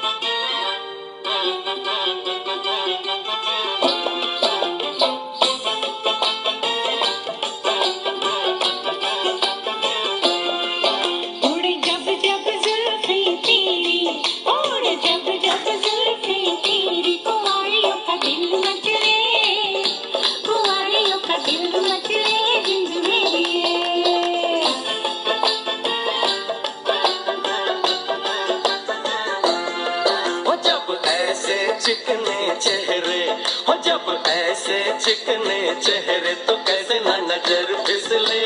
चिकने चेहरे हो जब ऐसे चिकने चेहरे तो कैसे ना नजर फिसले।